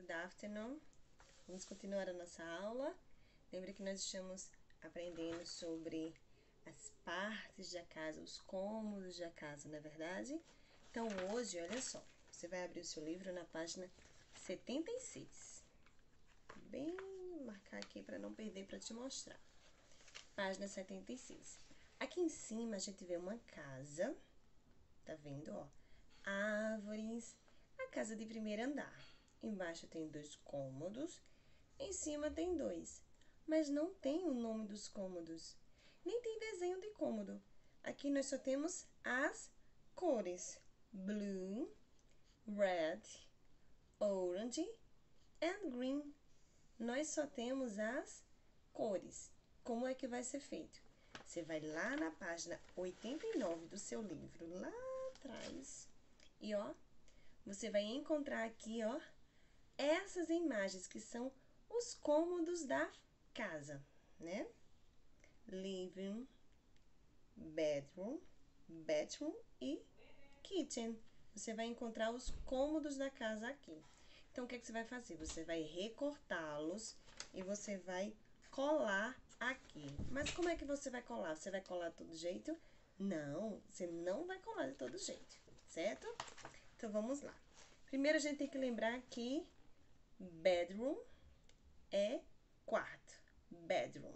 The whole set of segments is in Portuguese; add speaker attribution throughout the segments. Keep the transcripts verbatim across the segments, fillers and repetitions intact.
Speaker 1: Good afternoon. Vamos continuar a nossa aula. Lembra que nós estamos aprendendo sobre as partes da casa, os cômodos da casa, não é verdade? Então, hoje, olha só, você vai abrir o seu livro na página setenta e seis. Bem marcar aqui para não perder, para te mostrar. Página setenta e seis. Aqui em cima a gente vê uma casa, tá vendo, ó? Árvores, a casa de primeiro andar. Embaixo tem dois cômodos, em cima tem dois, mas não tem o nome dos cômodos, nem tem desenho de cômodo. Aqui nós só temos as cores: blue, red, orange and green. Nós só temos as cores. Como é que vai ser feito? Você vai lá na página oitenta e nove do seu livro, lá atrás, e ó, você vai encontrar aqui, ó, essas imagens que são os cômodos da casa, né? Living, bedroom, bathroom e kitchen. Você vai encontrar os cômodos da casa aqui. Então, o que, é que você vai fazer? Você vai recortá-los e você vai colar aqui. Mas como é que você vai colar? Você vai colar de todo jeito? Não, você não vai colar de todo jeito, certo? Então, vamos lá. Primeiro, a gente tem que lembrar que bedroom é quarto. Bedroom.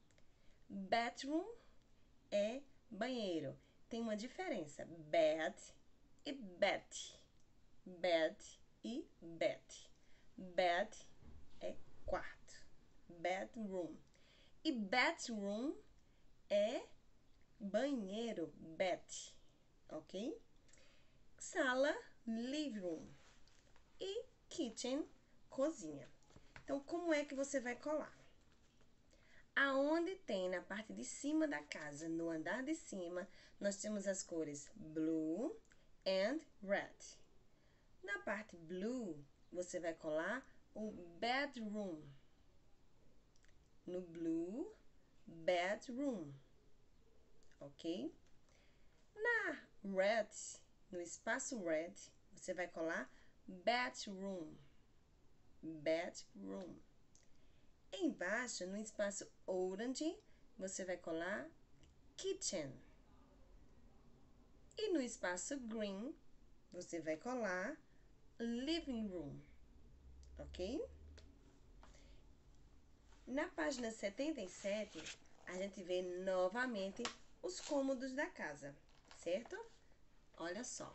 Speaker 1: Bathroom é banheiro. Tem uma diferença. Bed e bed. Bed e bed. Bed é quarto. Bedroom. E bathroom é banheiro. Bed. Ok? Sala, living room. E kitchen, cozinha. Então, como é que você vai colar? Aonde tem na parte de cima da casa, no andar de cima, nós temos as cores blue and red. Na parte blue, você vai colar o bedroom. No blue, bedroom. Ok? Na red, no espaço red, você vai colar bathroom. Bedroom. Embaixo, no espaço orange, você vai colar kitchen. E no espaço green, você vai colar living room. Ok? Na página setenta e sete, a gente vê novamente os cômodos da casa, certo? Olha só.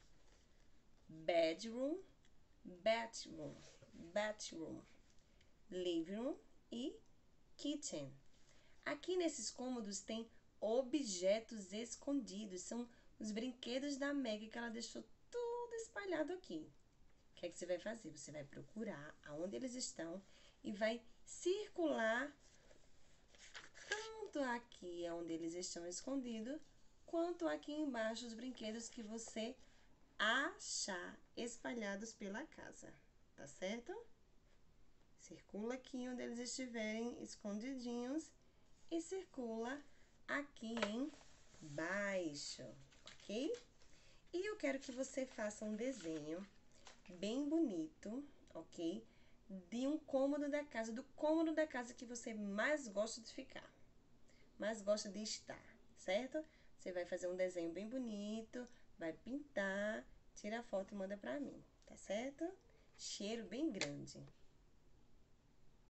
Speaker 1: Bedroom, bathroom, bathroom, living room e kitchen. Aqui nesses cômodos tem objetos escondidos. São os brinquedos da Meg que ela deixou tudo espalhado aqui. O que é que você vai fazer? Você vai procurar aonde eles estão e vai circular tanto aqui onde eles estão escondidos, quanto aqui embaixo os brinquedos que você achar espalhados pela casa. Tá certo? Circula aqui onde eles estiverem escondidinhos e circula aqui embaixo, ok? E eu quero que você faça um desenho bem bonito, ok? De um cômodo da casa, do cômodo da casa que você mais gosta de ficar, mais gosta de estar, certo? Você vai fazer um desenho bem bonito, vai pintar, tira a foto e manda pra mim, tá certo? Cheiro bem grande.